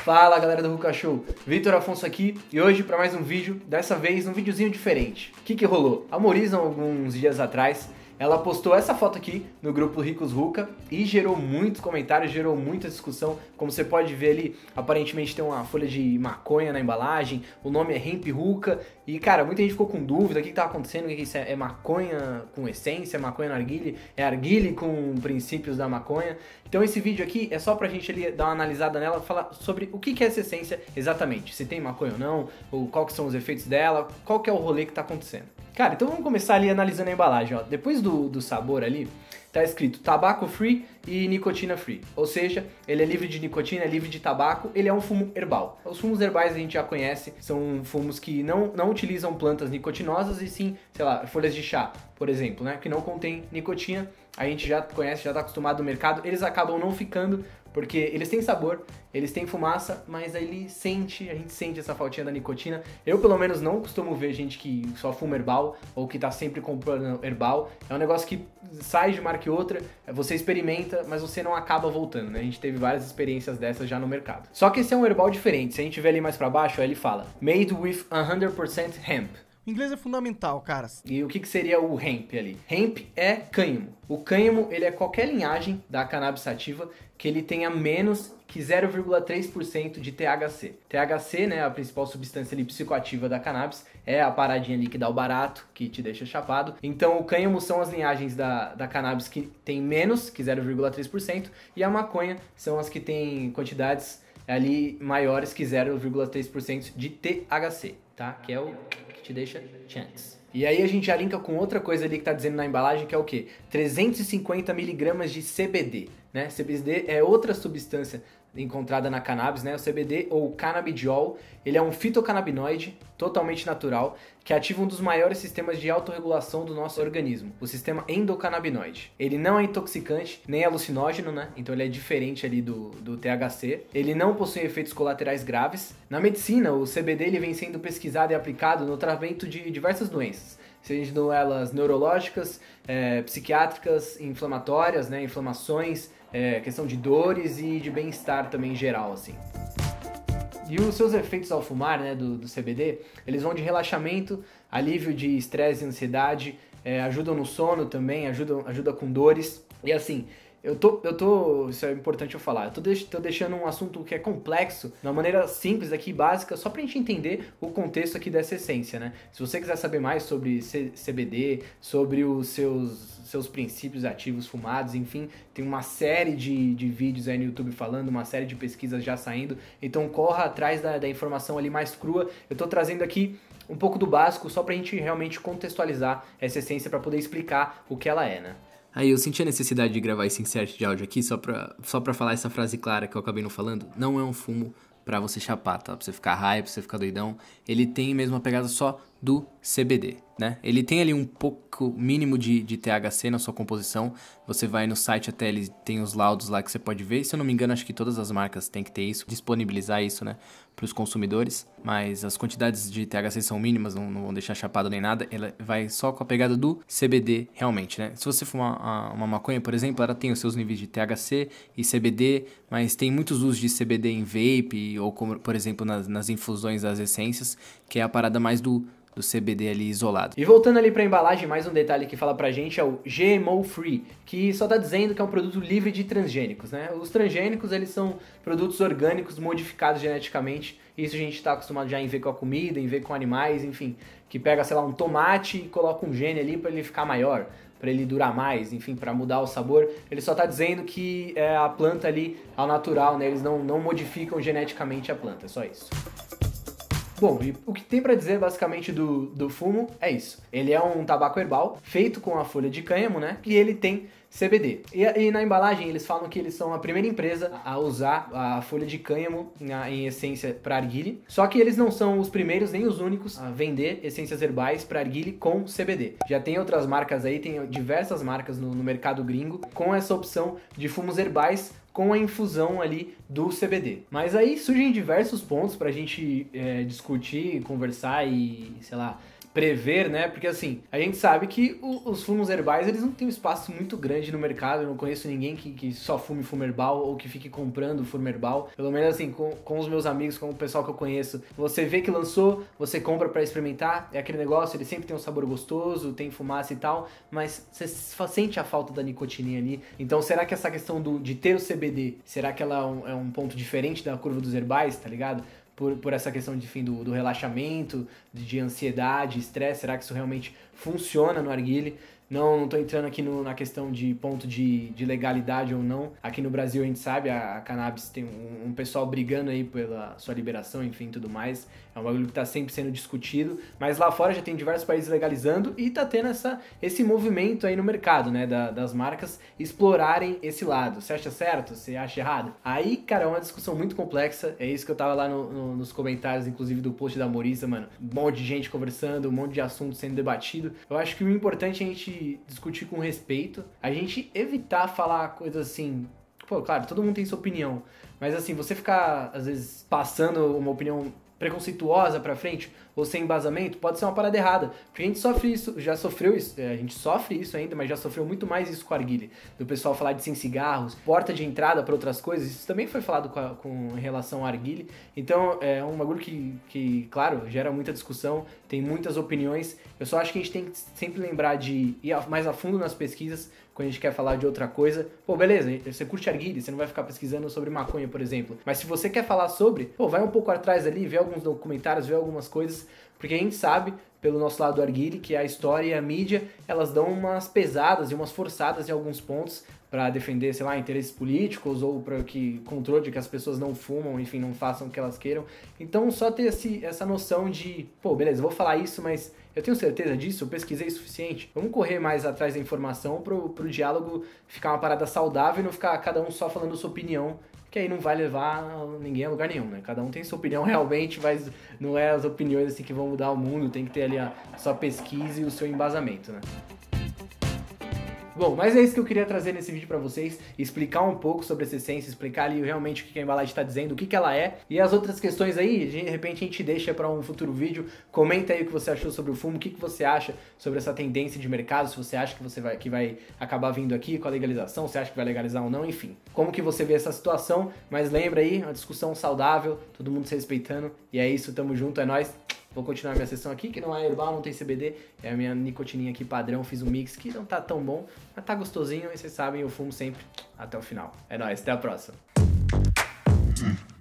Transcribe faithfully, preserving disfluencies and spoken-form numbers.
Fala galera do Ruka Show, Vitor Afonso aqui e hoje para mais um vídeo, dessa vez um videozinho diferente. O que que rolou? A Moriza, alguns dias atrás, ela postou essa foto aqui no grupo Ricos Ruka e gerou muitos comentários, gerou muita discussão. Como você pode ver ali, aparentemente tem uma folha de maconha na embalagem, o nome é Hemp Ruka e cara, muita gente ficou com dúvida, o que que tá acontecendo, o que que isso é, é maconha com essência, é maconha narguile, é arguile com princípios da maconha. Então esse vídeo aqui é só pra gente ali dar uma analisada nela, falar sobre o que que é essa essência exatamente, se tem maconha ou não, ou qual que são os efeitos dela, qual que é o rolê que tá acontecendo. Cara, então vamos começar ali analisando a embalagem, ó. Depois do, do sabor ali, tá escrito tabaco free e nicotina free. Ou seja, ele é livre de nicotina, é livre de tabaco, ele é um fumo herbal. Os fumos herbais a gente já conhece, são fumos que não, não utilizam plantas nicotinosas e sim, sei lá, folhas de chá, por exemplo, né? Que não contém nicotina, a gente já conhece, já tá acostumado no mercado, eles acabam não ficando porque eles têm sabor, eles têm fumaça, mas aí ele sente, a gente sente essa faltinha da nicotina. Eu, pelo menos, não costumo ver gente que só fuma herbal ou que tá sempre comprando herbal. É um negócio que sai de marca e outra, você experimenta, mas você não acaba voltando, né? A gente teve várias experiências dessas já no mercado. Só que esse é um herbal diferente. Se a gente ver ali mais pra baixo, aí ele fala Made with one hundred percent hemp. O inglês é fundamental, caras. E o que que seria o hemp ali? Hemp é cânhamo. O cânhamo, ele é qualquer linhagem da cannabis sativa que ele tenha menos que zero vírgula três por cento de T H C. T H C, né, a principal substância ali psicoativa da cannabis, é a paradinha ali que dá o barato, que te deixa chapado. Então o cânhamo são as linhagens da, da cannabis que tem menos que zero vírgula três por cento e a maconha são as que tem quantidades ali maiores que zero vírgula três por cento de T H C, tá? Que é o que te deixa chance. E aí a gente já linka com outra coisa ali que tá dizendo na embalagem, que é o quê? trezentos e cinquenta miligramas de C B D, né? C B D é outra substância encontrada na cannabis, né? O C B D ou cannabidiol, ele é um fitocannabinoide totalmente natural que ativa um dos maiores sistemas de autorregulação do nosso organismo, o sistema endocannabinoide. Ele não é intoxicante, nem alucinógeno, né? Então ele é diferente ali do, do T H C. Ele não possui efeitos colaterais graves. Na medicina, o C B D ele vem sendo pesquisado e aplicado no tratamento de diversas doenças, sejam elas neurológicas, é, psiquiátricas, inflamatórias, né? Inflamações, É, questão de dores e de bem-estar também em geral, assim. E os seus efeitos ao fumar, né, do, do C B D, eles vão de relaxamento, alívio de estresse e ansiedade, é, ajudam no sono também, ajudam, ajuda com dores. E assim, eu tô, eu tô, isso é importante eu falar, eu tô, deix, tô deixando um assunto que é complexo, de uma maneira simples aqui, básica, só pra gente entender o contexto aqui dessa essência, né? Se você quiser saber mais sobre C B D, sobre os seus... seus princípios ativos fumados, enfim, tem uma série de, de vídeos aí no YouTube falando, uma série de pesquisas já saindo, então corra atrás da, da informação ali mais crua. Eu tô trazendo aqui um pouco do básico, só pra gente realmente contextualizar essa essência pra poder explicar o que ela é, né? Aí eu senti a necessidade de gravar esse insert de áudio aqui só pra, só pra falar essa frase clara que eu acabei não falando. Não é um fumo pra você chapar, tá? Pra você ficar high, pra você ficar doidão. Ele tem mesmo a pegada só do C B D, né? Ele tem ali um pouco mínimo de, de T H C na sua composição. Você vai no site até, ele tem os laudos lá que você pode ver. Se eu não me engano, acho que todas as marcas têm que ter isso, disponibilizar isso, né, para os consumidores. Mas as quantidades de T H C são mínimas, não, não vão deixar chapado nem nada. Ela vai só com a pegada do C B D realmente, né? Se você fumar uma, uma maconha, por exemplo, ela tem os seus níveis de T H C e C B D, mas tem muitos usos de C B D em vape ou, como, por exemplo, nas, nas infusões das essências, que é a parada mais do do C B D ali isolado. E voltando ali pra embalagem, mais um detalhe que fala pra gente é o G M O Free, que só tá dizendo que é um produto livre de transgênicos, né? Os transgênicos, eles são produtos orgânicos modificados geneticamente, isso a gente tá acostumado já em ver com a comida, em ver com animais, enfim, que pega, sei lá, um tomate e coloca um gene ali pra ele ficar maior, para ele durar mais, enfim, para mudar o sabor. Ele só tá dizendo que é a planta ali ao natural, né? Eles não, não modificam geneticamente a planta, é só isso. Bom, e o que tem pra dizer basicamente do, do fumo é isso. Ele é um tabaco herbal feito com a folha de cânhamo, né? E ele tem C B D. E, e na embalagem eles falam que eles são a primeira empresa a usar a folha de cânhamo na, em essência para arguile. Só que eles não são os primeiros nem os únicos a vender essências herbais para arguile com C B D. Já tem outras marcas aí, tem diversas marcas no, no mercado gringo com essa opção de fumos herbais com a infusão ali do C B D. Mas aí surgem diversos pontos pra gente é, discutir, conversar e, sei lá, prever, né? Porque assim, a gente sabe que o, os fumos herbais, eles não têm um espaço muito grande no mercado. Eu não conheço ninguém que, que só fume fumo herbal ou que fique comprando fumo herbal. Pelo menos assim, com, com os meus amigos, com o pessoal que eu conheço, você vê que lançou, você compra pra experimentar, é aquele negócio, ele sempre tem um sabor gostoso, tem fumaça e tal, mas você sente a falta da nicotininha ali. Então será que essa questão do, de ter o C B D, será que ela é um, é um ponto diferente da curva dos herbais, tá ligado? Por, por essa questão de, enfim, do, do relaxamento, de, de ansiedade, estresse, será que isso realmente funciona no narguilé? Não, não tô entrando aqui no, na questão de ponto de, de legalidade ou não. Aqui no Brasil a gente sabe, a, a cannabis tem um, um pessoal brigando aí pela sua liberação, enfim, tudo mais. É um bagulho que tá sempre sendo discutido. Mas lá fora já tem diversos países legalizando e tá tendo essa, esse movimento aí no mercado, né, da, das marcas explorarem esse lado. Você acha certo? Você acha errado? Aí, cara, é uma discussão muito complexa. É isso que eu tava lá no, no, nos comentários, inclusive do post da Morissa, mano. Um monte de gente conversando, um monte de assunto sendo debatido. Eu acho que o importante é a gente discutir com respeito, a gente evitar falar coisas assim, pô, claro, todo mundo tem sua opinião, mas assim, você ficar, às vezes, passando uma opinião preconceituosa pra frente, ou sem embasamento, pode ser uma parada errada, porque a gente sofre isso, já sofreu isso, a gente sofre isso ainda, mas já sofreu muito mais isso com a narguilé, do pessoal falar de sem cigarros, porta de entrada para outras coisas, isso também foi falado com, a, com em relação à narguilé, então é um bagulho que, que, claro, gera muita discussão, tem muitas opiniões, eu só acho que a gente tem que sempre lembrar de ir mais a fundo nas pesquisas, quando a gente quer falar de outra coisa, pô, beleza, você curte narguilé, você não vai ficar pesquisando sobre maconha, por exemplo, mas se você quer falar sobre, pô, vai um pouco atrás ali, vê alguns documentários, vê algumas coisas, porque a gente sabe, pelo nosso lado do narguilé, que a história e a mídia, elas dão umas pesadas e umas forçadas em alguns pontos para defender, sei lá, interesses políticos ou para que controle de que as pessoas não fumam, enfim, não façam o que elas queiram. Então, só ter esse, essa noção de, pô, beleza, vou falar isso, mas eu tenho certeza disso, eu pesquisei o suficiente. Vamos correr mais atrás da informação pro, pro diálogo ficar uma parada saudável e não ficar cada um só falando sua opinião, que aí não vai levar ninguém a lugar nenhum, né? Cada um tem sua opinião realmente, mas não é as opiniões assim que vão mudar o mundo, tem que ter ali a sua pesquisa e o seu embasamento, né? Bom, mas é isso que eu queria trazer nesse vídeo pra vocês, explicar um pouco sobre essa essência, explicar ali realmente o que a embalagem tá dizendo, o que que ela é, e as outras questões aí, de repente a gente deixa pra um futuro vídeo. Comenta aí o que você achou sobre o fumo, o que que você acha sobre essa tendência de mercado, se você acha que você vai, que vai acabar vindo aqui com a legalização, se acha que vai legalizar ou não, enfim. Como que você vê essa situação, mas lembra aí, uma discussão saudável, todo mundo se respeitando, e é isso, tamo junto, é nóis. Vou continuar minha sessão aqui, que não é herbal, não tem C B D, é a minha nicotininha aqui padrão, fiz um mix que não tá tão bom, mas tá gostosinho e vocês sabem, eu fumo sempre até o final. É nóis, até a próxima.